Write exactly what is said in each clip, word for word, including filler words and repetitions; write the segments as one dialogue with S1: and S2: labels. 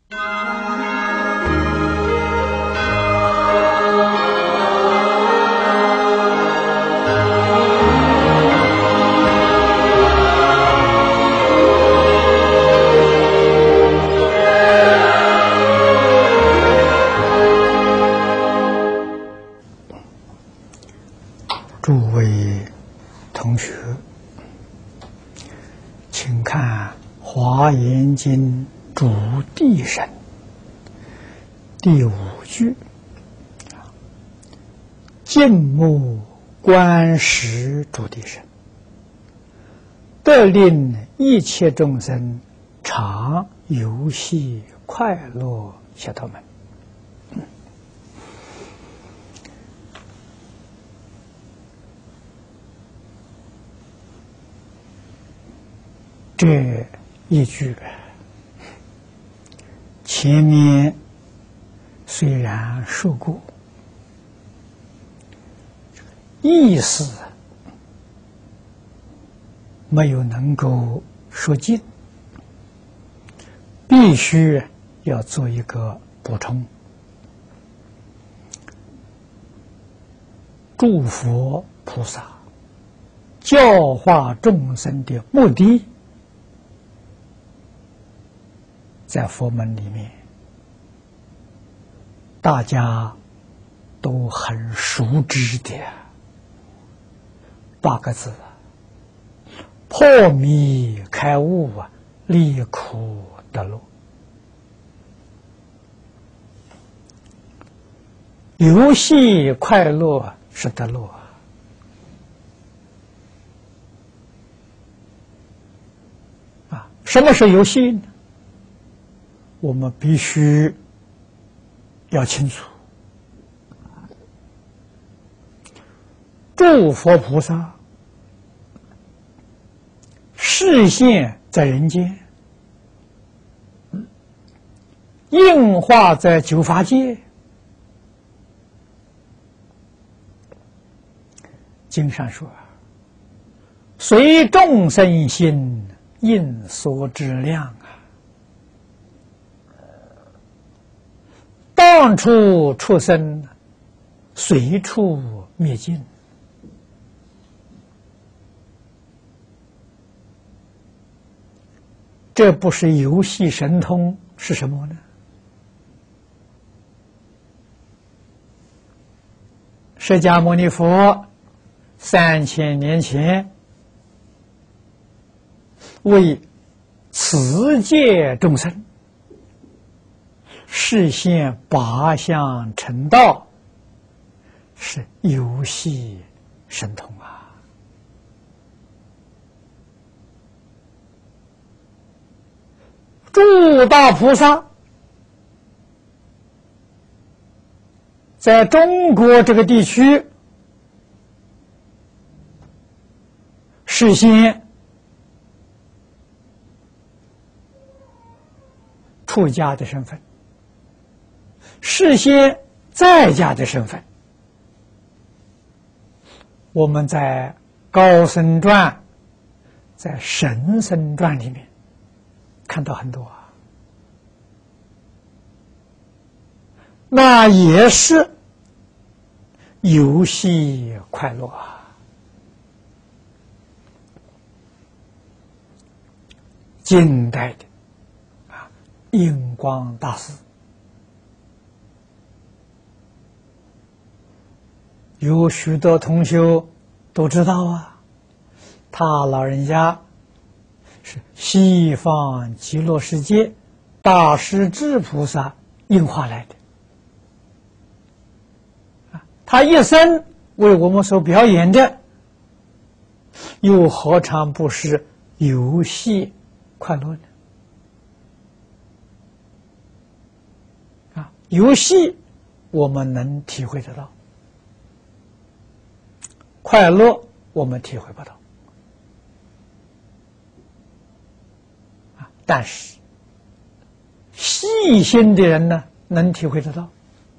S1: 诸位同学，请看《华严经》主谛神第五句：静目观时主谛神，得令一切众生常游戏快乐解脱门。这一句前面虽然说过，意思没有能够说尽，必须要做一个补充。诸佛菩萨教化众生的目的，在佛门里面，大家都很熟知的八个字：破迷开悟啊，离苦得乐。游戏快乐是得乐啊！什么是游戏呢？我们必须要清楚，诸佛菩萨示现在人间，应化在九法界。经上说，随众生心，应所知量啊。当处出生，随处灭尽。这不是游戏神通是什么呢？释迦牟尼佛三千年前为此界众生示现八相成道，是游戏神通啊！诸大菩萨在中国这个地区示现出家的身份，示现在家的身份。我们在高僧传、在神僧传里面看到很多啊，那也是游戏快乐啊。近代的啊，印光大师有许多同修都知道啊，他老人家是西方极乐世界大势至菩萨应化来的，他一生为我们所表演的，又何尝不是游戏快乐呢？啊，游戏我们能体会得到，快乐我们体会不到啊，但是细心的人呢，能体会得到。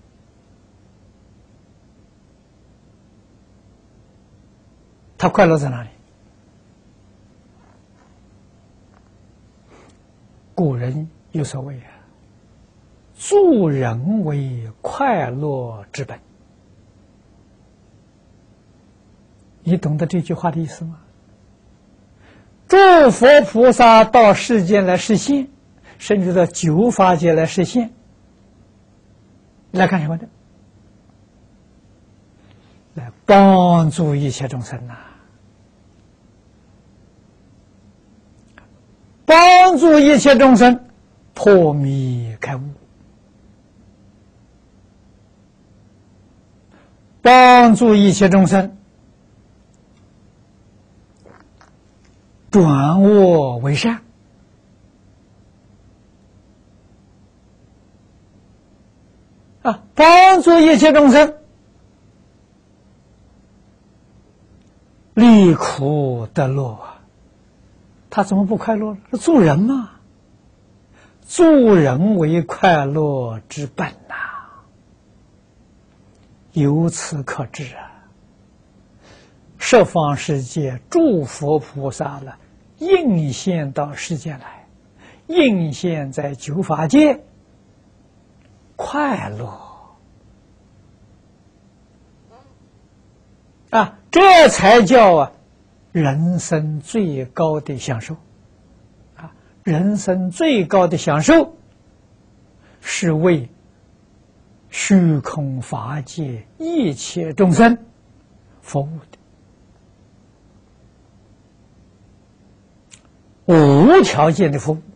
S1: 他快乐在哪里？古人有所谓啊， 助人为快乐之本。你懂得这句话的意思吗？诸佛菩萨到世间来实现，甚至到九法界来实现，来干什么的？来帮助一切众生呐、啊！帮助一切众生破迷开悟，帮助一切众生转恶为善，啊，帮助一切众生离苦得乐啊！他怎么不快乐了？是助人嘛？助人为快乐之本呐、啊！由此可知啊，十方世界诸佛菩萨了，应现到世间来，应现在九法界，快乐啊，这才叫啊人生最高的享受啊！人生最高的享受是为虚空法界一切众生服务的，无条件的服务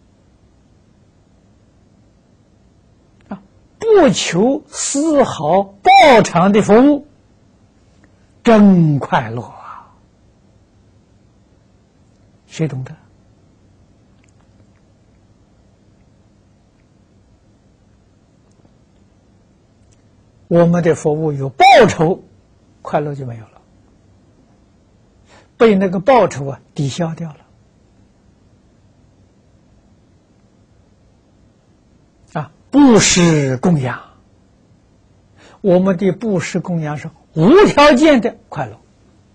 S1: 啊，不求丝毫报偿的服务，真快乐啊！谁懂得？我们的服务有报酬，快乐就没有了，被那个报酬啊抵消掉了。啊，布施供养，我们的布施供养是无条件的快乐，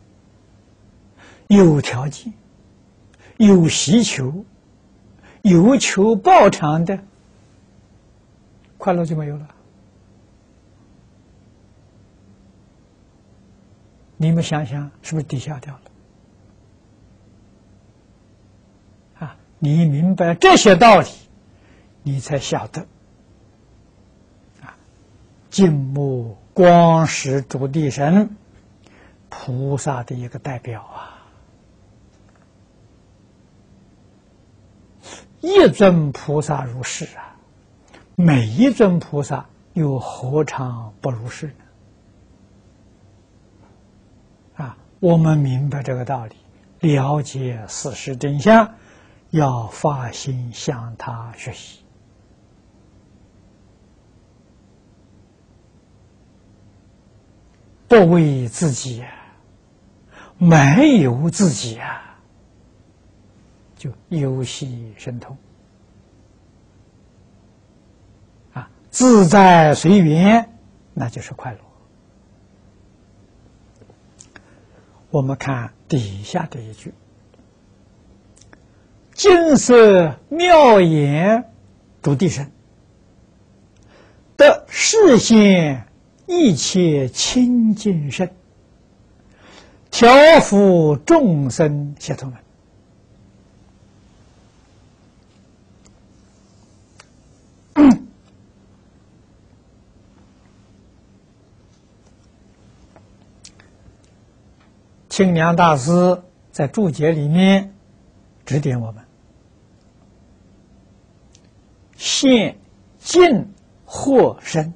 S1: 有条件、有需求、有求报偿的快乐就没有了。你们想想，是不是抵消掉了？啊，你明白这些道理，你才晓得啊，静目光实主地神菩萨的一个代表啊，一尊菩萨如是啊，每一尊菩萨又何尝不如是呢？啊，我们明白这个道理，了解事实真相，要发心向他学习。不为自己，没有自己啊，就游戏神通啊，自在随缘，那就是快乐。我们看底下的一句：金色妙眼主地神，得示现一切清净身，调伏众生解脱门。清凉大师在注解里面指点我们：现净惑身，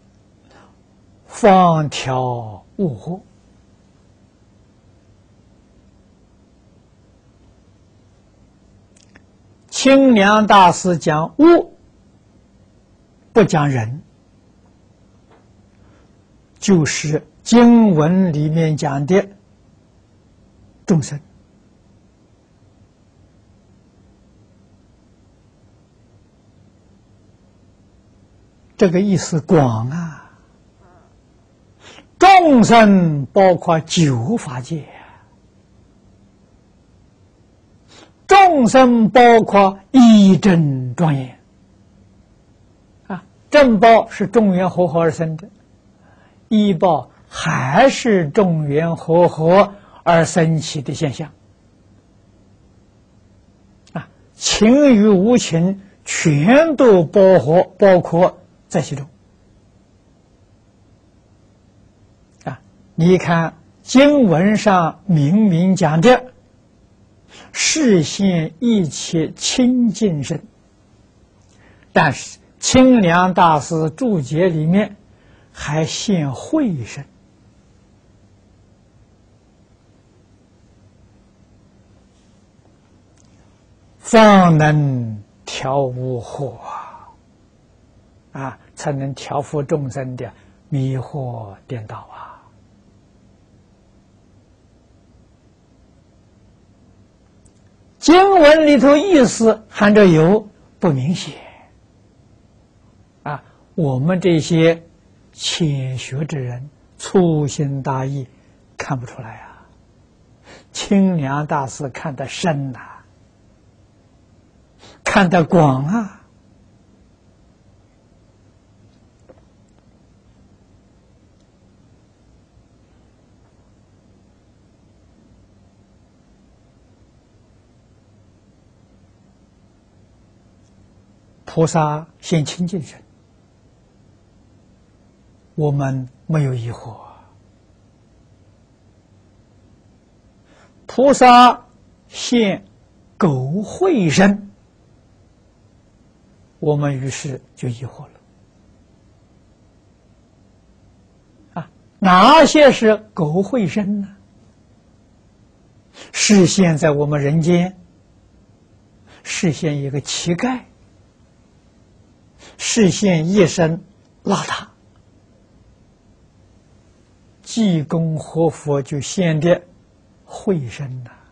S1: 方调物惑。清凉大师讲物，不讲人，就是经文里面讲的众生。这个意思广啊，众生包括九法界，众生包括一真庄严啊， 正报是众缘和合而生的，依报还是众缘和合而生起的现象。啊，情与无情全都包括包括在其中。啊，你看经文上明明讲的，示现一切清净身，但是清凉大师注解里面还现慧身，方能调无惑啊，才能调伏众生的迷惑颠倒啊。经文里头意思含着有不明显啊，我们这些浅学之人粗心大意看不出来啊。清凉大师看得深呐、啊，看得广啊。菩萨现清净身，我们没有疑惑。菩萨现苟慧身，我们于是就疑惑了。啊，哪些是苟慧身呢？是现在我们人间，是现一个乞丐，是现一身邋遢，济公活佛就现的慧身呐、啊。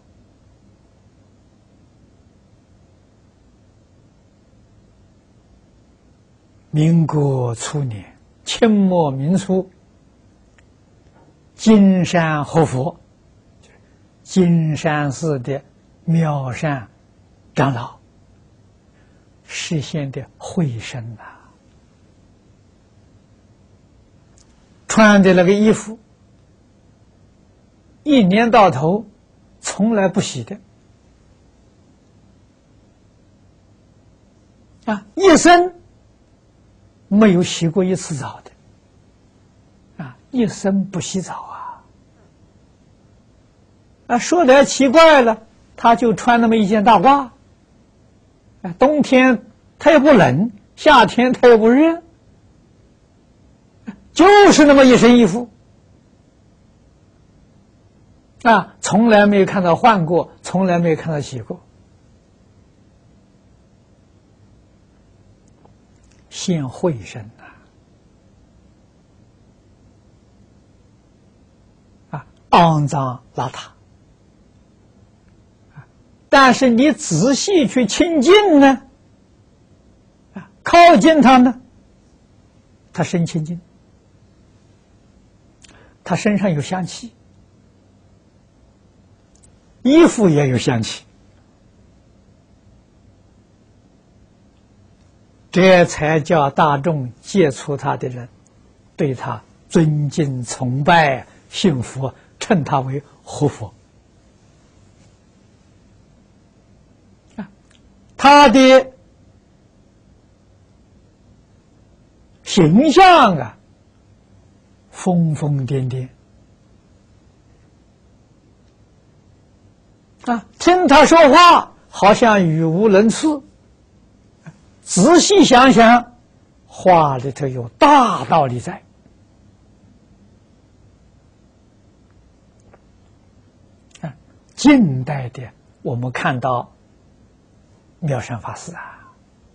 S1: 民国初年，清末民初，金山活佛，金山寺的妙善长老实现的慧身呐、啊，穿的那个衣服，一年到头从来不洗的啊，一生没有洗过一次澡的啊，一生不洗澡啊啊，说来奇怪了，他就穿那么一件大褂。啊，冬天它也不冷，夏天它也不热，就是那么一身衣服啊，从来没有看到换过，从来没有看到洗过。现慧身呐、啊，啊，肮脏邋遢。但是你仔细去亲近呢，啊，靠近他呢，他身清净，他身上有香气，衣服也有香气，这才叫大众接触他的人对他尊敬崇拜信服，称他为活佛。他的形象啊，疯疯癫癫啊，听他说话好像语无伦次，仔细想想，话里头有大道理在。啊，近代的我们看到妙善法师啊，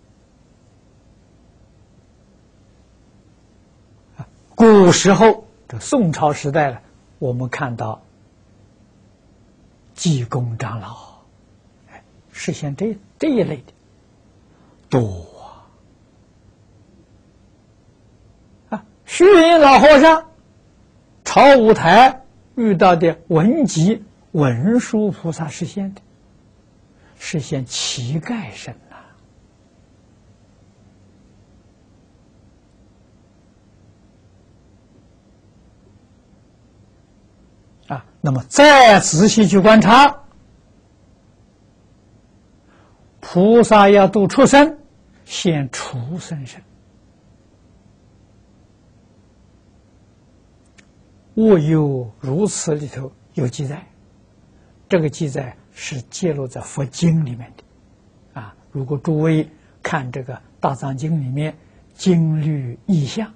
S1: 古时候的宋朝时代了，我们看到济公长老，哎，实现这这一类的多啊。啊，虚云老和尚朝五台遇到的文集文殊菩萨实现的。实现乞丐身呐、 啊，那么再仔细去观察，菩萨要度畜生，现畜生身。我有如此里头有记载，这个记载是记录在佛经里面的，啊，如果诸位看这个大藏经里面经律义象、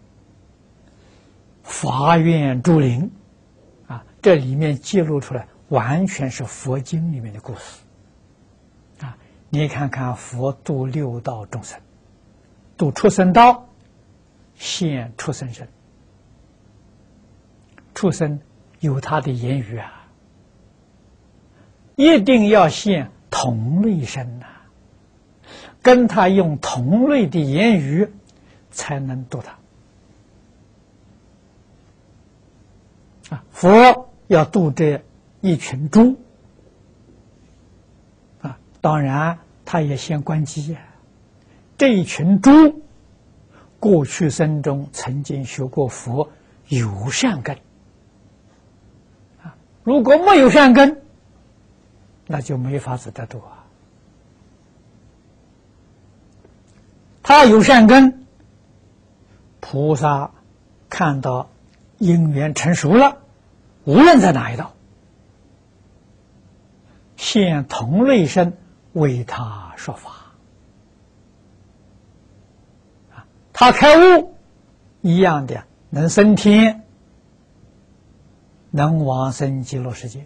S1: 法愿诸灵，啊，这里面记录出来完全是佛经里面的故事，啊，你看看佛度六道众生，度畜生道，现畜生身。畜生有他的言语啊，一定要现同类身呐、啊，跟他用同类的言语才能度他啊。佛要度这一群猪啊，当然他也先观机呀、啊。这一群猪过去生中曾经学过佛，有善根。如果没有善根，那就没法子得度啊。他有善根，菩萨看到因缘成熟了，无论在哪一道，现同类身为他说法。他开悟一样的，能升天，能往生极乐世界。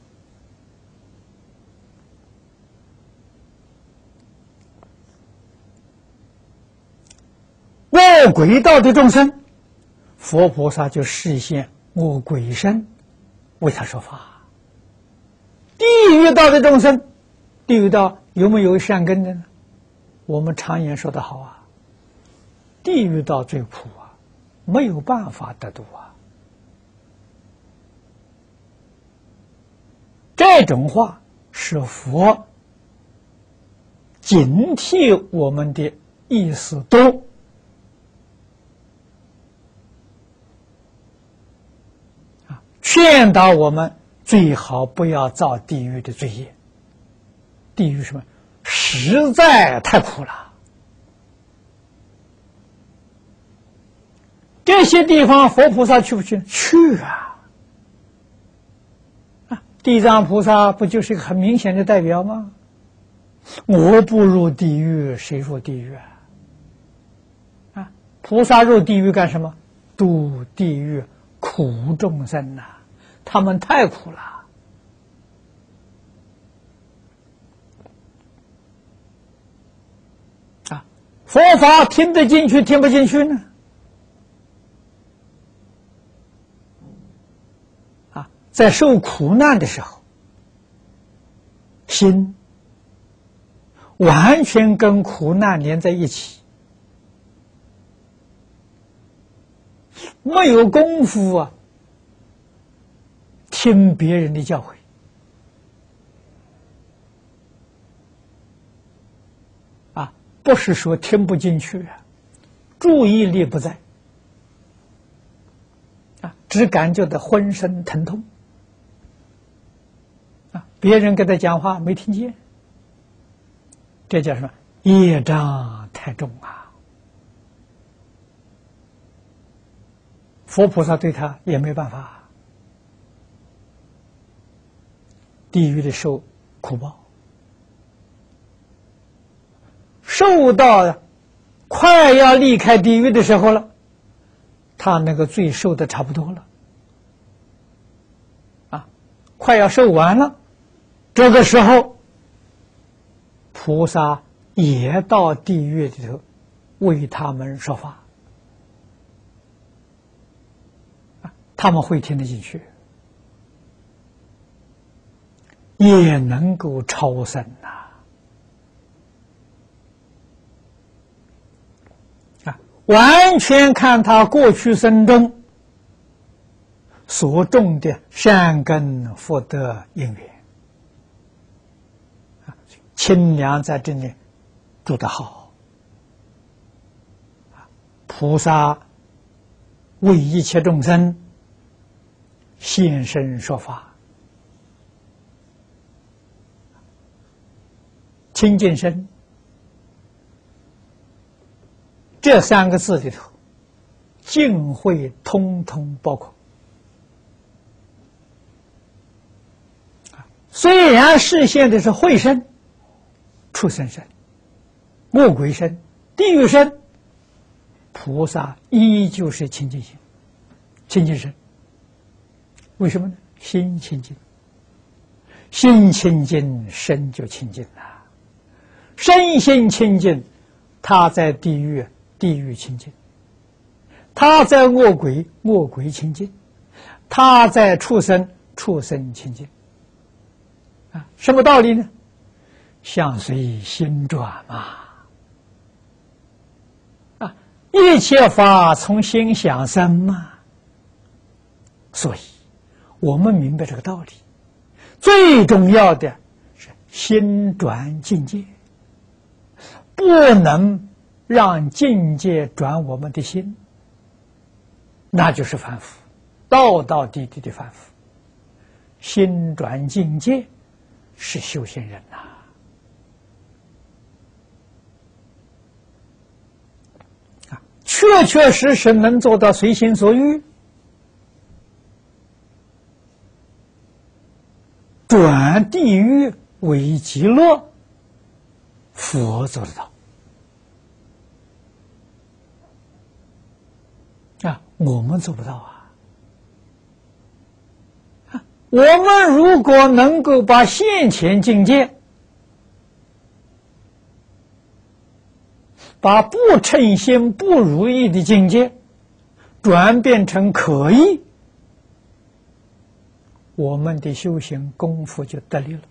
S1: 恶鬼道的众生，佛菩萨就示现恶鬼身为他说法。地狱道的众生，地狱道有没有善根的呢？我们常言说得好啊，地狱道最苦啊，没有办法得度啊。这种话是佛警惕我们的意思多。劝导我们最好不要造地狱的罪业。地狱什么？实在太苦了。这些地方佛菩萨去不去？去啊！啊，地藏菩萨不就是一个很明显的代表吗？我不入地狱，谁入地狱啊？啊，菩萨入地狱干什么？度地狱苦众生呐、啊，他们太苦了。啊，佛法听得进去，听不进去呢？啊，在受苦难的时候，心完全跟苦难连在一起，没有功夫啊，听别人的教诲啊，不是说听不进去啊，注意力不在啊，只感觉到浑身疼痛啊，别人跟他讲话没听见，这叫什么？业障太重啊！佛菩萨对他也没办法。地狱的受苦报，受到快要离开地狱的时候了，他那个罪受的差不多了，啊，快要受完了，这个时候，菩萨也到地狱里头为他们说法，啊，他们会听得进去。也能够超生呐！啊，完全看他过去生中所种的善根福德因缘。啊，清凉在这里做得好。啊，菩萨为一切众生现身说法，清净身这三个字里头，净慧通通包括。虽然示现的是慧身、畜生身、恶鬼身、地狱身，菩萨依旧是清净心、清净身。为什么呢？心清净，心清净，身就清净了。身心清净，他在地狱，地狱清净；他在恶鬼，恶鬼清净；他在畜生，畜生清净。啊，什么道理呢？相随心转嘛。啊，一切法从心想生嘛。所以，我们明白这个道理，最重要的是心转境界，不能让境界转我们的心，那就是凡夫，道道地地的凡夫。心转境界是修行人呐、啊，确确实实能做到随心所欲，转地狱为极乐，佛做得到啊，我们做不到啊。我们如果能够把现前境界，把不称心、不如意的境界转变成可意，我们的修行功夫就得力了。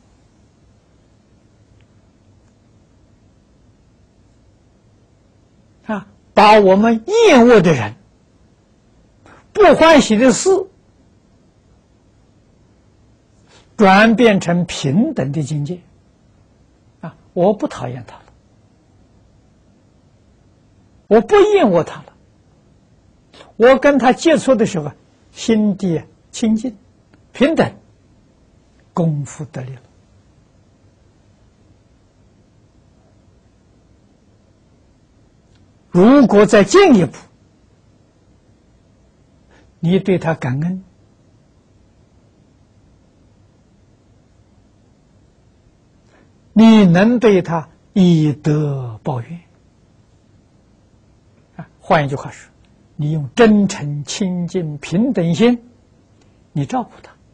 S1: 啊，把我们厌恶的人、不欢喜的事，转变成平等的境界。啊，我不讨厌他了，我不厌恶他了，我跟他接触的时候，心地清净、平等，功夫得力了。如果再进一步，你对他感恩，你能对他以德报怨。啊，换一句话说，你用真诚、清净、平等心，你照顾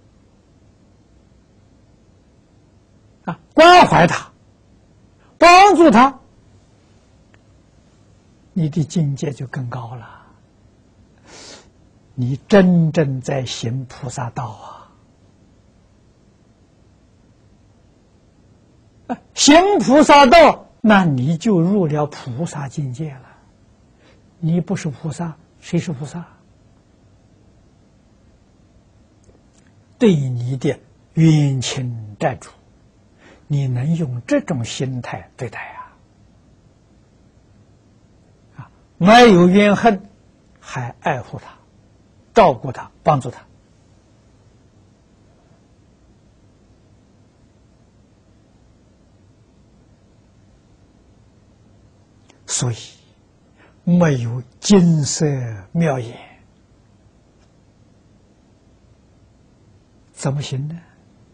S1: 他，啊，关怀他，帮助他，你的境界就更高了。你真正在行菩萨道啊！行菩萨道，那你就入了菩萨境界了。你不是菩萨，谁是菩萨？对你的冤亲债主，你能用这种心态对待啊？啊，没有怨恨，还爱护他，照顾他，帮助他。所以没有金色妙眼，怎么行呢？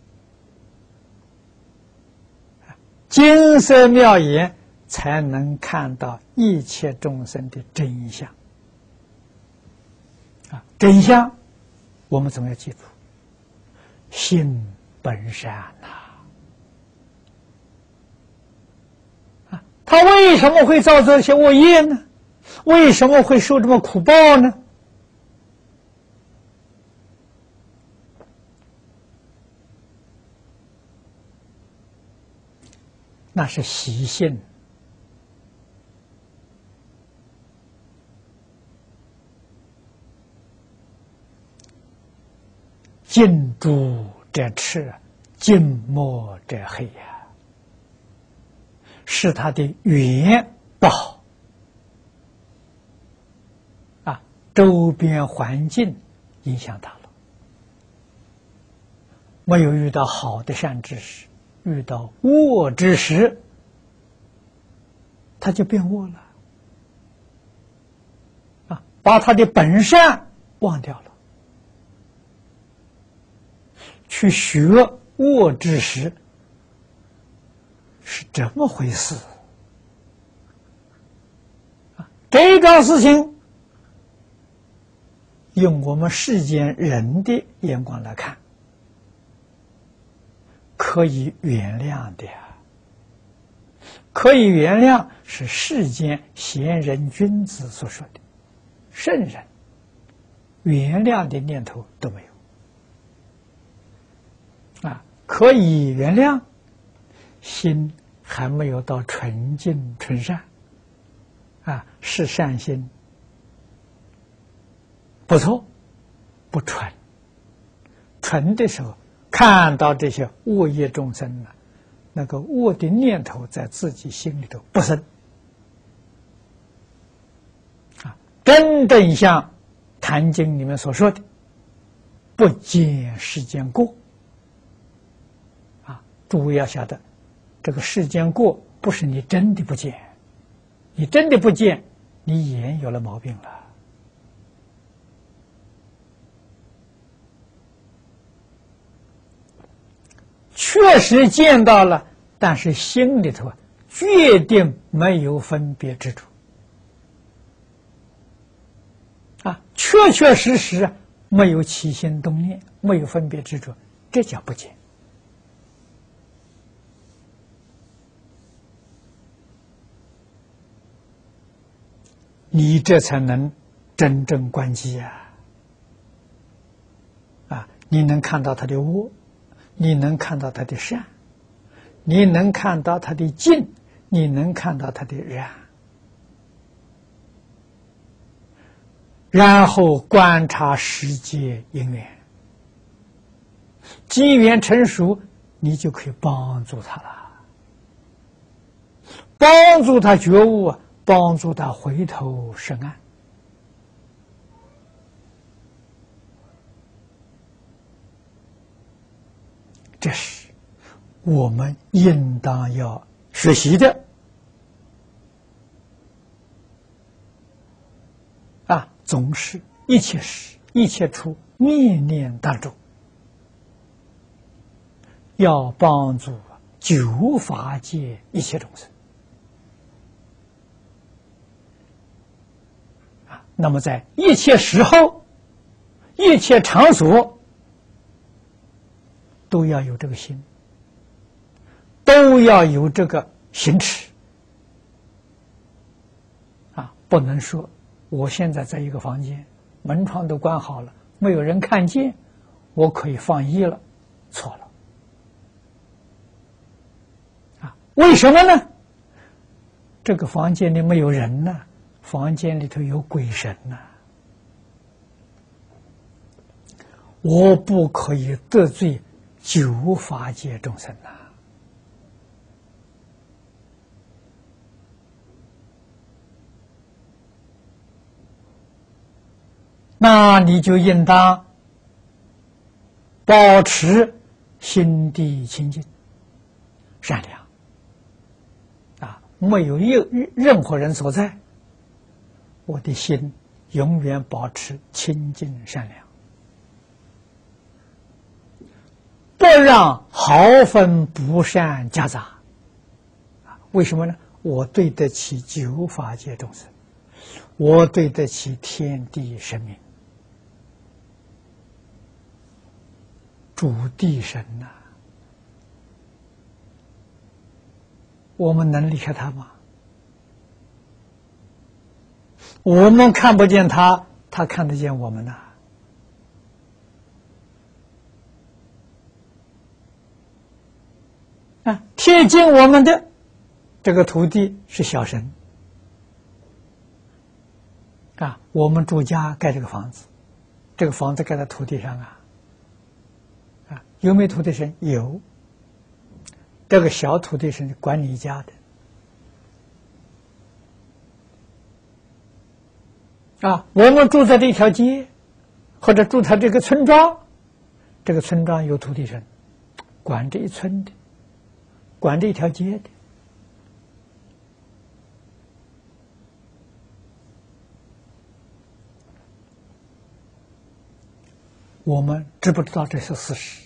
S1: 金色妙眼才能看到一切众生的真相。啊，真相我们总要记住，心本善呐、啊，他为什么会造这些恶业呢？为什么会受这么苦报呢？那是习性。近朱者赤，近墨者黑呀，是他的缘不好啊，周边环境影响他了没有遇到好的善知识，遇到恶知识，他就变恶了啊，把他的本善忘掉了，去学恶知识，是这么回事啊！这桩事情，用我们世间人的眼光来看，可以原谅的呀，可以原谅，是世间贤人君子所说的。圣人原谅的念头都没有啊，可以原谅，心还没有到纯净纯善啊，是善心，不错，不纯。纯的时候，看到这些恶业众生呢，那个恶的念头在自己心里头不生啊，真正像《坛经》里面所说的，不见世间过啊。诸位要晓得，这个世间过不是你真的不见，你真的不见，你眼有了毛病了。确实见到了，但是心里头决定没有分别之处啊，确确实实没有起心动念，没有分别之处，这叫不见。你这才能真正观机啊！啊，你能看到他的恶，你能看到他的善，你能看到他的净，你能看到他的染，然后观察世界因缘，机缘成熟，你就可以帮助他了，帮助他觉悟啊，帮助他回头是岸。这是我们应当要学习的啊！总是一切时一切处念念当中，要帮助九法界一切众生啊！那么在一切时候、一切场所，都要有这个心，都要有这个行持啊！不能说我现在在一个房间，门窗都关好了，没有人看见，我可以放逸了，错了啊！为什么呢？这个房间里没有人呢，房间里头有鬼神呢，我不可以得罪九法界众生呐、啊，那你就应当保持心地清净、善良啊，没有任任何人所在，我的心永远保持清净善良。不让毫分不善夹杂，为什么呢？我对得起九法界众生，我对得起天地神明，主地神呐、啊，我们能离开他吗？我们看不见他，他看得见我们呐、啊。啊，贴近我们的这个土地是小神啊，我们住家盖这个房子，这个房子盖在土地上啊，啊，有没有土地神？有，这个小土地神管你家的啊，我们住在这条街，或者住在这个村庄，这个村庄有土地神， 管这一村的，管这一条街的。我们知不知道这是事实？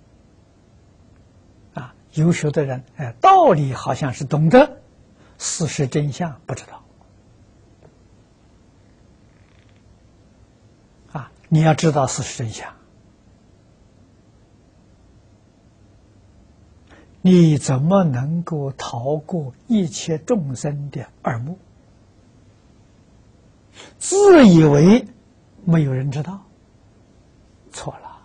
S1: 啊，优秀的人，哎，道理好像是懂得，事实真相不知道。啊，你要知道事实真相，你怎么能够逃过一切众生的耳目？自以为没有人知道。错了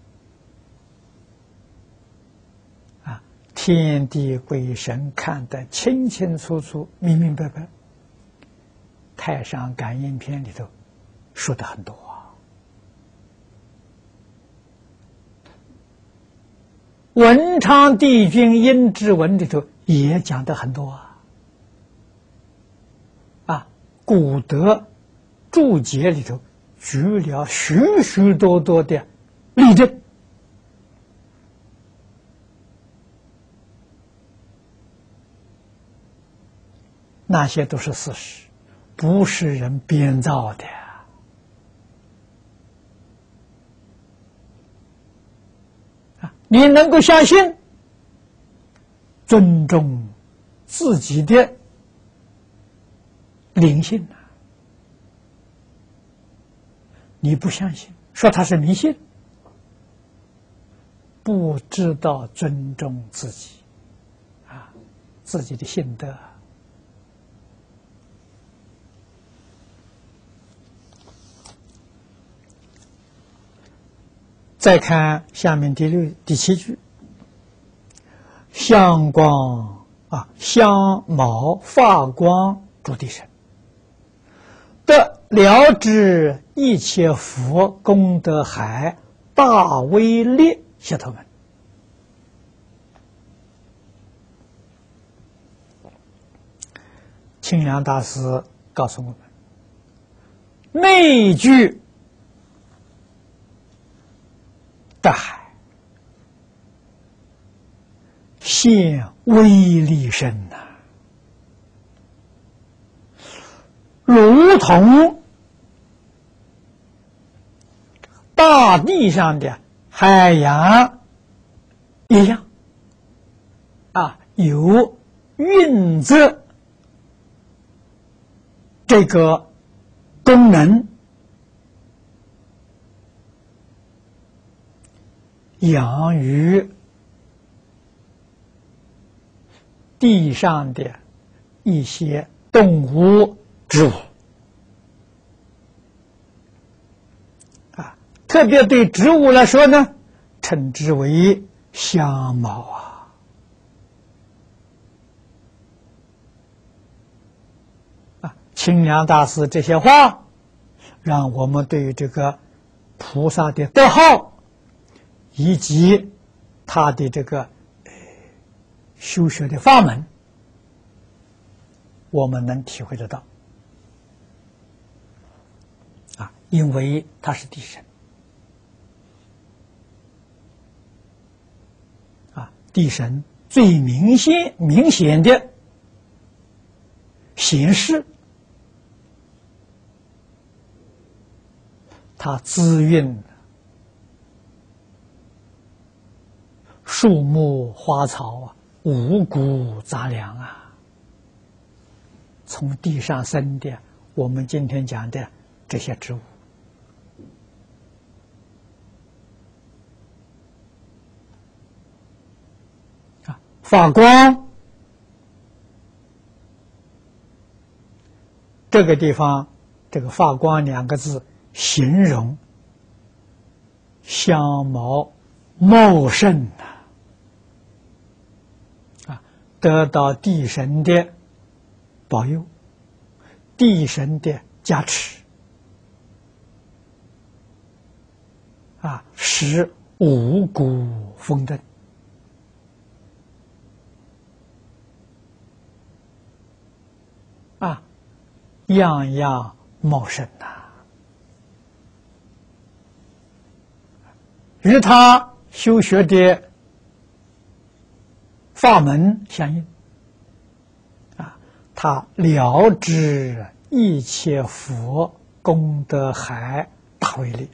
S1: 啊！天地鬼神看得清清楚楚、明明白白。《太上感应篇》里头说的很多啊，《文昌帝君阴骘文》里头也讲的很多啊，啊，古德注解里头举了许许多多的例证，那些都是事实，不是人编造的。啊，你能够相信，尊重自己的灵性啊。你不相信，说他是迷信，不知道尊重自己啊，自己的性德。再看下面第六、第七句，香光啊，香毛发光诸地神，得了知一切佛功德海大威力解脱门。清凉大师告诉我们，内具大海，现威力深呐、啊，如同大地上的海洋一样啊，有运泽这个功能，养育地上的一些动物、植物啊，特别对植物来说呢，称之为香毛啊。啊，清凉大师这些话，让我们对于这个菩萨的德号以及他的这个呃修学的法门，我们能体会得到啊，因为他是地神啊，地神最明显明显的显示，它滋润树木花草啊，五谷杂粮啊，从地上生的，我们今天讲的这些植物啊，发光，这个地方这个发光两个字形容香毛茂盛呐、啊，啊，得到地神的保佑，地神的加持，啊，使五谷丰登，啊，样样茂盛呐、啊。与他修学的法门相应，啊，他了知一切佛功德海大威力。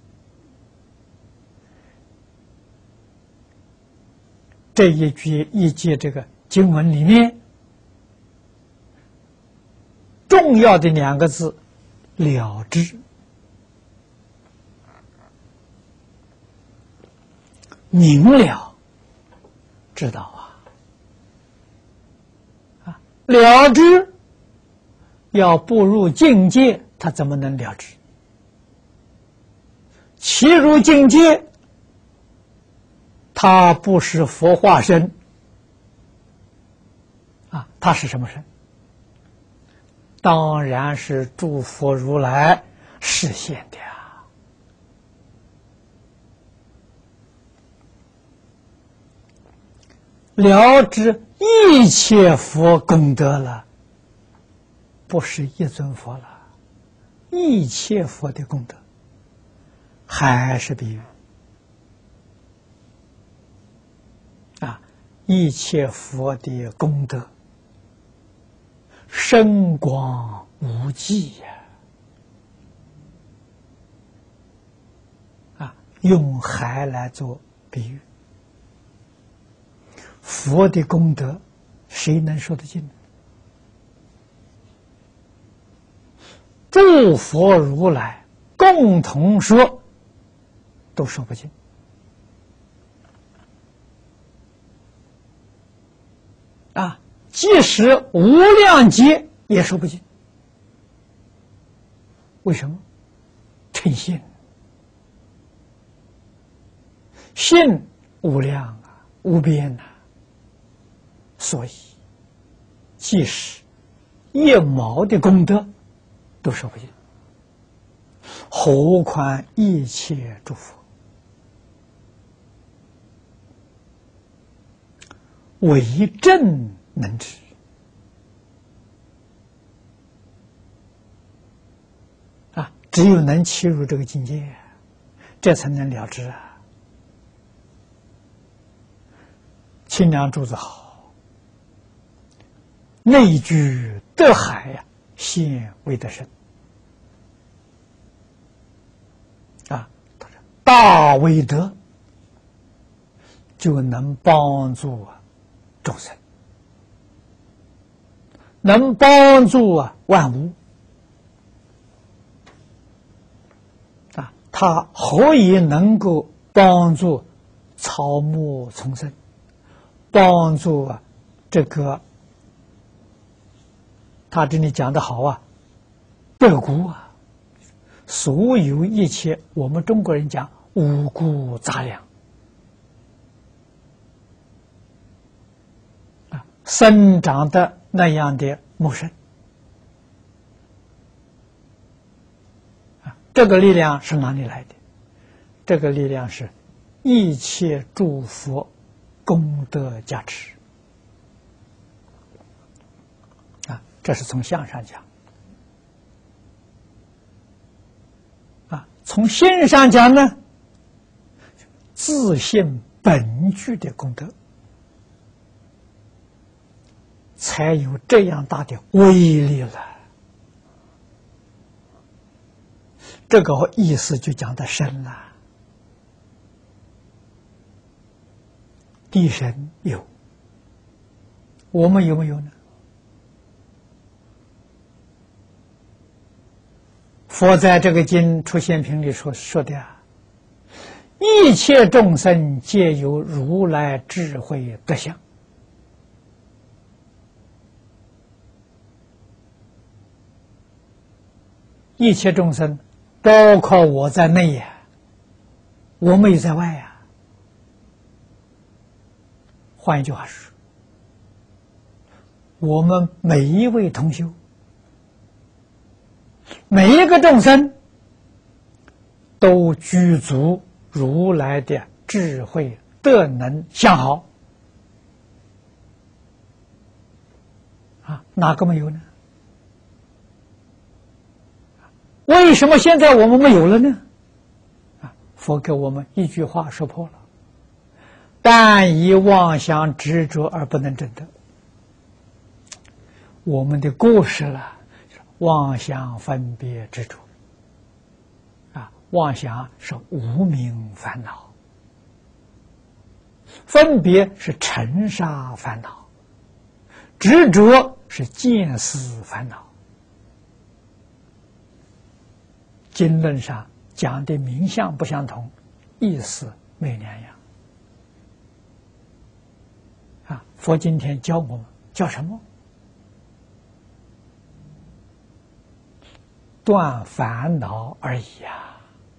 S1: 这一句一节这个经文里面重要的两个字“了知”，明了，知道啊，啊，了知要步入境界，他怎么能了知？其入境界，他不是佛化身啊，他是什么身？当然是诸佛如来示现的啊！了知一切佛功德了，不是一尊佛了，一切佛的功德，还是比喻啊！一切佛的功德深广无际呀！啊，用海来做比喻，佛的功德谁能说得尽？诸佛如来共同说，都说不尽。啊，即使无量劫也说不尽。为什么？称信，信无量啊，无边啊，所以即使一毛的功德都说不尽，何况一切诸佛？唯正能知啊，只有能契入这个境界，这才能了知啊。清凉柱子好，内居德海呀，现为德身啊，大威德就能帮助啊众生，能帮助啊万物啊，他何以能够帮助草木丛生，帮助啊这个他这里讲的好啊，百谷啊，所有一切我们中国人讲五谷杂粮啊，生长的那样的茂盛啊，这个力量是哪里来的？这个力量是一切诸佛功德加持啊，这是从相上讲啊。从心上讲呢，自性本具的功德才有这样大的威力了。这个意思就讲得深了。地神有，我们有没有呢？佛在这个经出现品里说说的啊，一切众生皆有如来智慧德相。一切众生，包括我在内呀，我们也在外呀。换一句话说，我们每一位同修，每一个众生，都具足如来的智慧德能相好啊，哪个没有呢？为什么现在我们没有了呢？啊，佛给我们一句话说破了： 但以妄想执着而不能证得。我们的过失了，妄想分别执着啊，妄想是无明烦恼，分别是尘沙烦恼，执着是见思烦恼。经论上讲的名相不相同，意思没两样啊。佛今天教我们叫什么？断烦恼而已呀。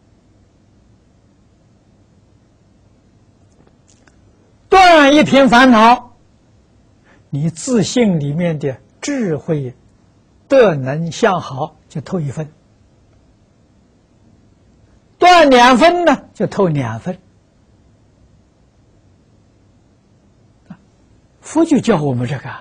S1: 断一品烦恼，你自信里面的智慧、德能、相好就透一分；断两分呢，就透两分。佛就教我们这个，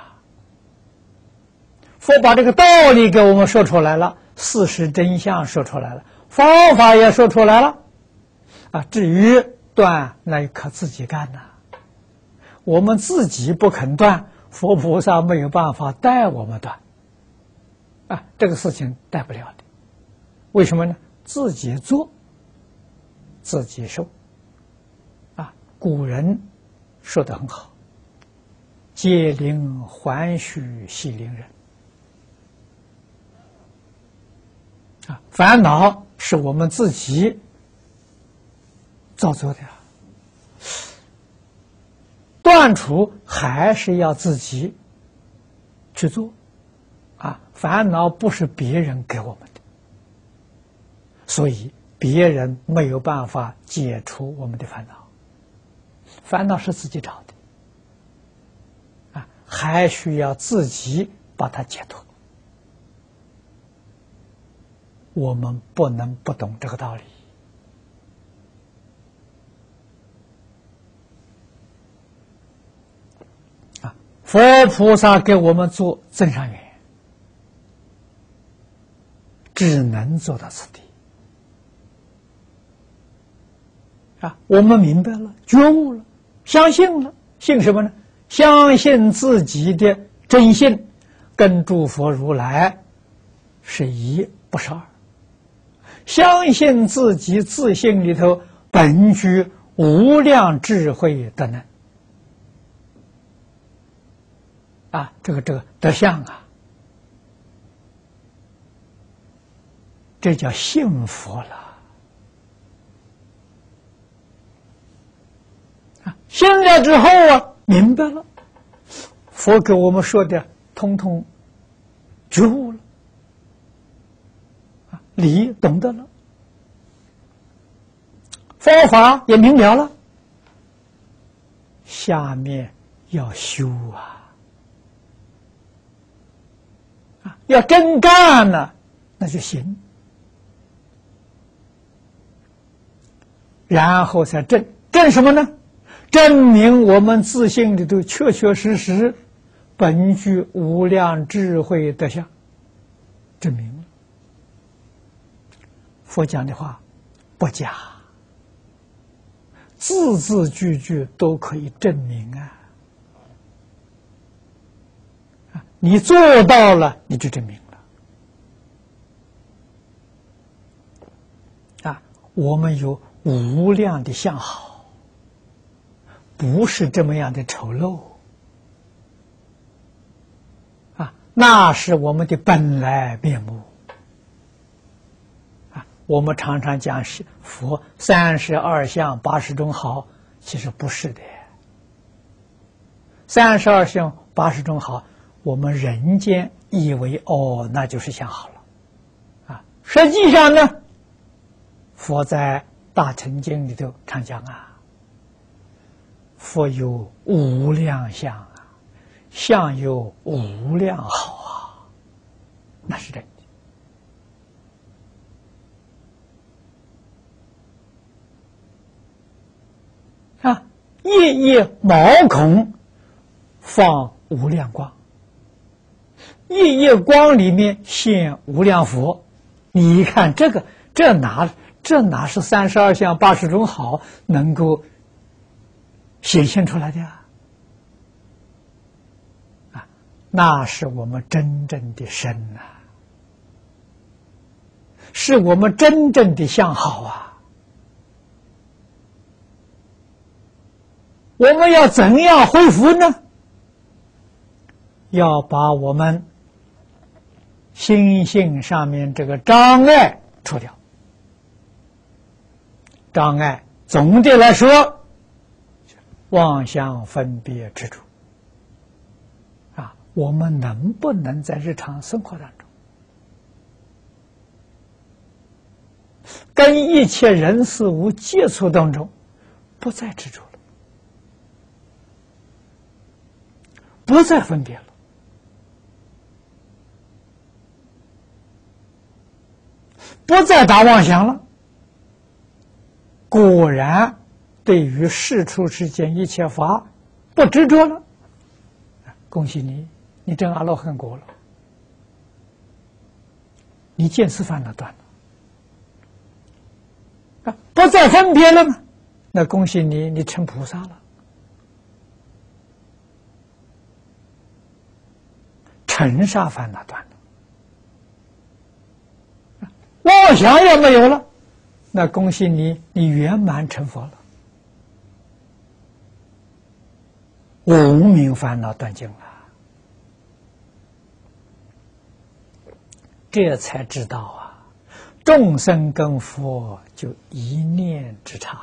S1: 佛把这个道理给我们说出来了，事实真相说出来了，方法也说出来了啊。至于断，那可自己干呐。我们自己不肯断，佛菩萨没有办法带我们断啊，这个事情带不了的。为什么呢？自己做，自己受啊。古人说得很好，戒灵还须系灵人啊。烦恼是我们自己造作的呀，断除还是要自己去做啊。烦恼不是别人给我们的，所以别人没有办法解除我们的烦恼，烦恼是自己找的啊，还需要自己把它解脱。我们不能不懂这个道理啊！佛菩萨给我们做增上缘，只能做到此地啊！我们明白了，觉悟了，相信了，信什么呢？相信自己的真性跟诸佛如来是一，不是二。相信自己自性里头本具无量智慧德能啊，这个这个德相啊，这叫信佛了啊！信了之后啊，明白了，佛给我们说的通通觉悟了。理懂得了，方法也明了了，下面要修啊，啊，要真干了，那就行，然后才证证什么呢？证明我们自性里头确确实实本具无量智慧德相，证明了。佛讲的话不假，字字句句都可以证明啊！啊，你做到了，你就证明了。啊，我们有无量的相好，不是这么样的丑陋啊，那是我们的本来面目。我们常常讲是佛三十二相八十种好，其实不是的。三十二相八十种好，我们人间以为哦，那就是相好了，啊，实际上呢，佛在大乘经里头常讲啊，佛有无量相啊，相有无量好啊，那是真的。啊，夜夜毛孔放无量光，夜夜光里面现无量佛。你看这个，这哪这哪是三十二相八十种好能够显现出来的呀。啊，那是我们真正的身呐、啊，是我们真正的相好啊。我们要怎样恢复呢？要把我们心性上面这个障碍除掉。障碍总的来说，妄想分别执着啊，我们能不能在日常生活当中，跟一切人事物接触当中，不再执着了，不再分别了？不再打妄想了，果然对于世出世间一切法不执着了，恭喜你，你证阿罗汉果了，你见思烦恼断了，啊，不再分别了吗？那恭喜你，你成菩萨了，尘沙烦恼断了。妄想也没有了，那恭喜你，你圆满成佛了。无明烦恼断尽了，这才知道啊，众生跟佛就一念之差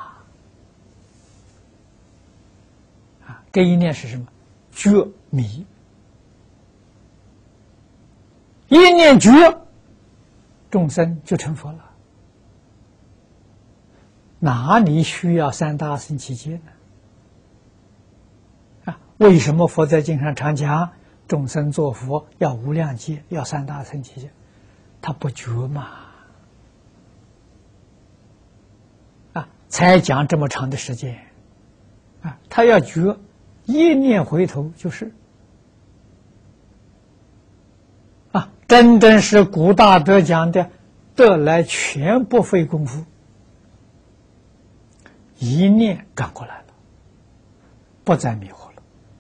S1: 啊。这一念是什么？觉迷，一念觉，众生就成佛了。哪里需要三大乘七劫呢？啊，为什么佛在经上常讲众生做佛要无量劫，要三大乘七劫？他不觉嘛，啊，才讲这么长的时间，啊，他要觉，一念回头就是。啊，真正是古大德讲的，得来全不费功夫，一念转过来了，不再迷惑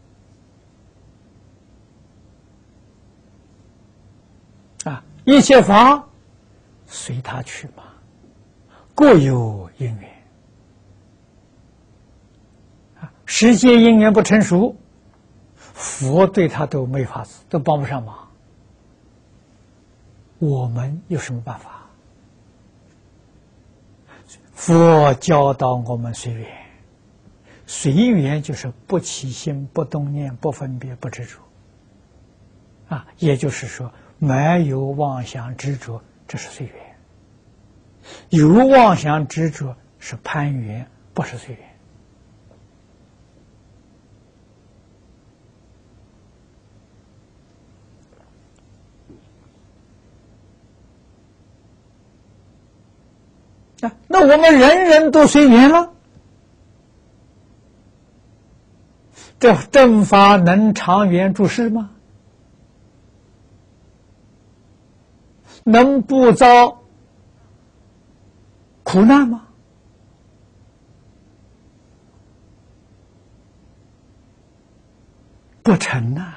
S1: 了。啊，一切法随他去嘛，各有因缘。啊，时间因缘不成熟，佛对他都没法子，都帮不上忙。我们有什么办法？佛教导我们随缘，随缘就是不起心、不动念、不分别、不执着，啊，也就是说没有妄想执着，这是随缘；有妄想执着是攀缘，不是随缘。啊，那我们人人都随缘了，这正法能长远住世吗？能不遭苦难吗？不成呐！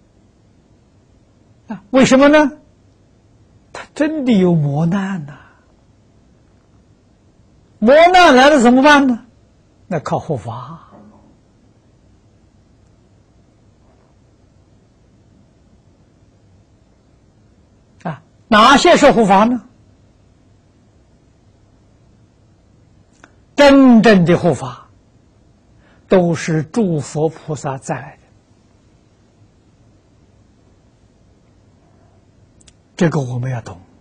S1: 啊，为什么呢？他真的有磨难呐、啊。磨难来了怎么办呢？那靠护法。啊，哪些是护法呢？真正的护法都是诸佛菩萨再来的，这个我们要懂。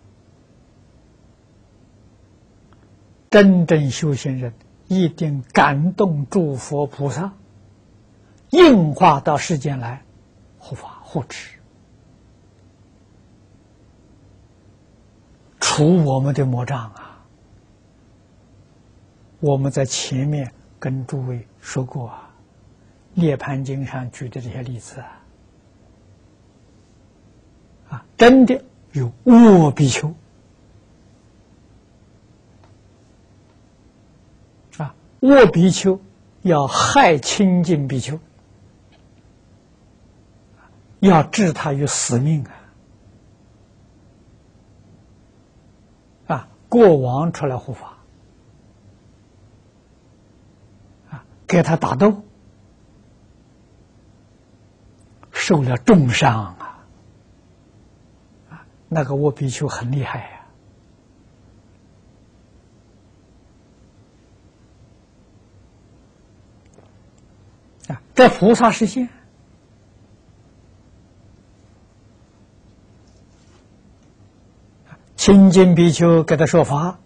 S1: 真正修行人一定感动诸佛菩萨，应化到世间来护法护持，除我们的魔障啊！我们在前面跟诸位说过啊，《涅盘经》上举的这些例子啊，啊，真的有卧比丘。卧比丘要害清净比丘，要置他于死命啊！啊，国王出来护法啊，给他打斗，受了重伤啊！啊，那个卧比丘很厉害呀！啊，这菩萨示现。清净比丘给他说法，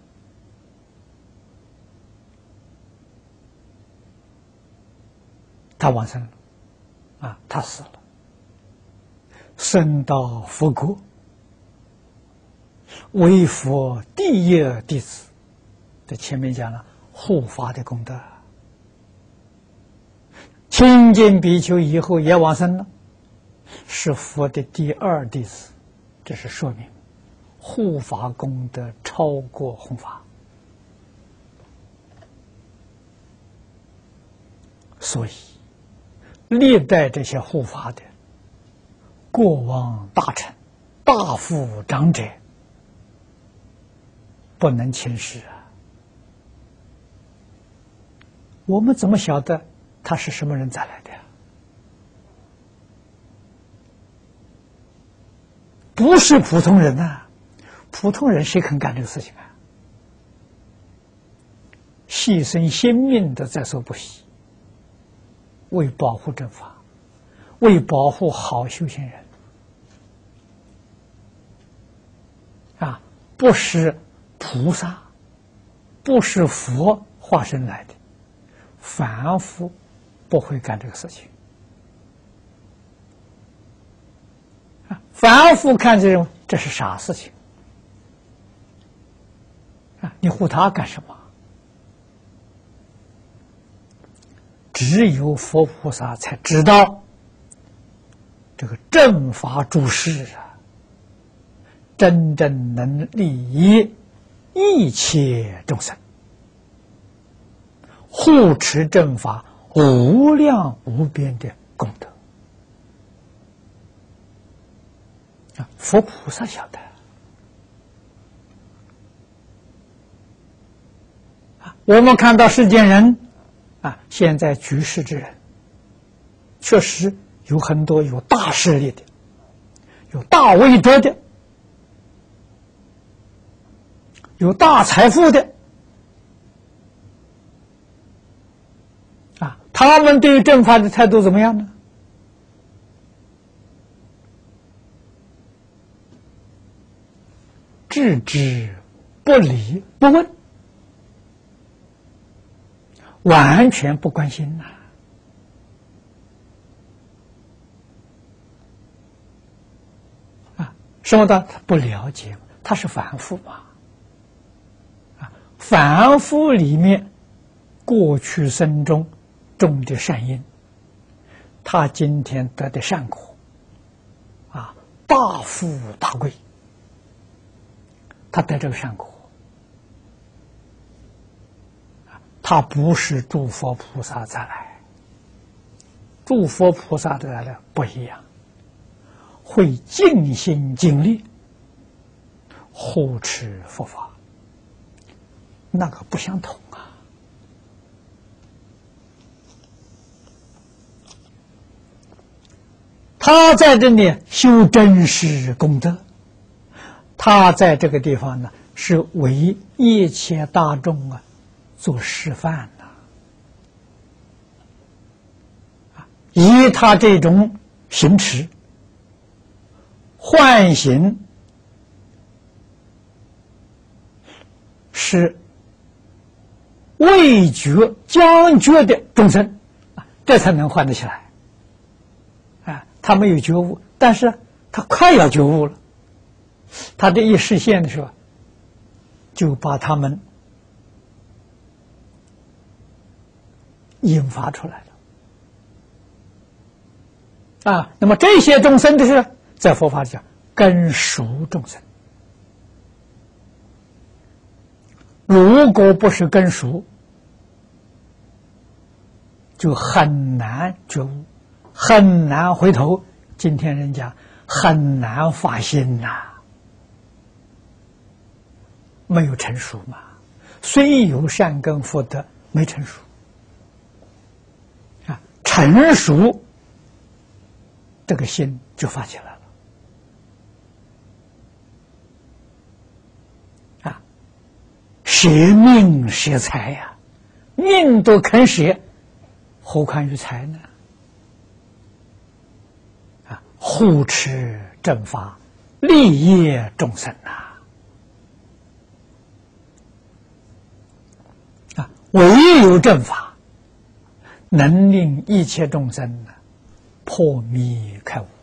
S1: 他往生了，啊，他死了，升到佛国，为佛第一弟子。这前面讲了护法的功德。清净比丘以后也往生了，是佛的第二弟子，这是说明护法功德超过弘法。所以历代这些护法的国王大臣、大富长者不能轻视啊！我们怎么晓得他是什么人再来的呀？不是普通人呐、啊！普通人谁肯干这个事情啊？牺牲性命的在所不惜，为保护正法，为保护好修行人啊！不是菩萨，不是佛化身来的，凡夫不会干这个事情啊！凡夫看这种，这是傻事情啊！你护他干什么？只有佛菩萨才知道这个正法诸事啊，真正能利益一切众生，护持正法无量无边的功德啊！佛菩萨晓得啊！我们看到世间人啊，现在居士之人，确实有很多有大势力的，有大威德的，有大财富的，啊，他们对于正法的态度怎么样呢？置之不理不问，完全不关心呐、啊！啊，什么的他不了解，他是凡夫嘛。啊，凡夫里面过去生中种的善因，他今天得的善果，啊，大富大贵，他得这个善果。他不是诸佛菩萨再来，诸佛菩萨再来不一样，会尽心尽力护持佛法，那个不相同啊！他在这里修真实功德，他在这个地方呢，是为一切大众啊做示范呐、啊！以他这种行持，唤醒是未觉将觉的众生啊，这才能唤得起来。啊，他没有觉悟，但是他快要觉悟了，他这一实现的时候，就把他们引发出来了啊！那么这些众生的是在佛法里讲根熟众生，如果不是根熟， 就很难觉悟，很难回头。今天人家很难发心呐、啊，没有成熟嘛。虽有善根福德，没成熟啊，成熟，这个心就发起来了啊。舍命舍财呀、啊，命都肯舍，何况于财呢？啊，护持正法，利益众生呐、啊。啊，唯有正法，能令一切众生破迷开悟。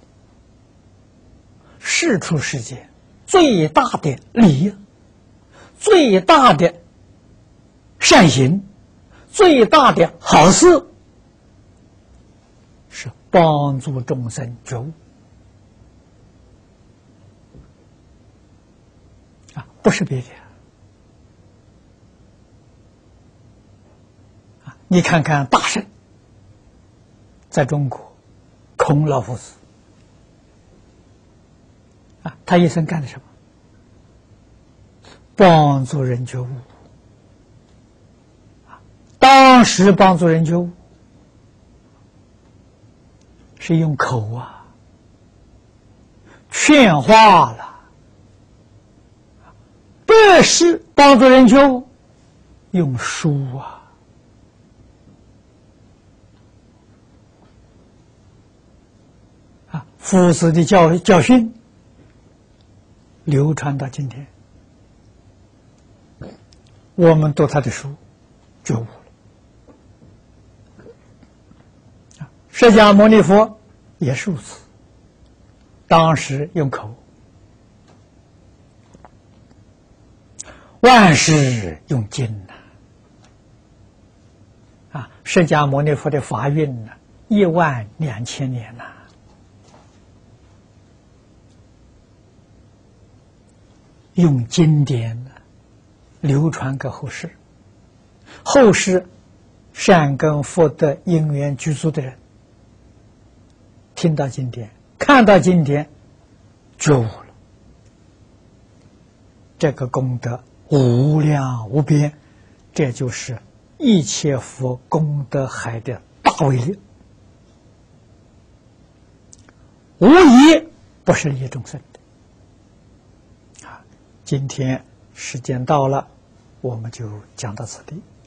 S1: 世出世间最大的利益，最大的善行，最大的好事，是帮助众生觉悟啊，不是别的。啊，你看看大圣，在中国，孔老夫子啊，他一生干的什么？帮助人觉悟。当时帮助人觉悟是用口啊，劝化了；不是帮助人觉悟，用书啊。啊，夫子的教教训流传到今天，我们读他的书觉悟了。释迦牟尼佛也是如此，当时用口，万事用经呐、啊！啊，释迦牟尼佛的法运呢，一万两千年呐、啊，用经典呢流传给后世，后世善根福德因缘具足的人，听到经典，看到经典，觉悟了，这个功德无量无边，这就是一切佛功德海的大威力，无疑不是利益众生的。啊，今天时间到了，我们就讲到此地。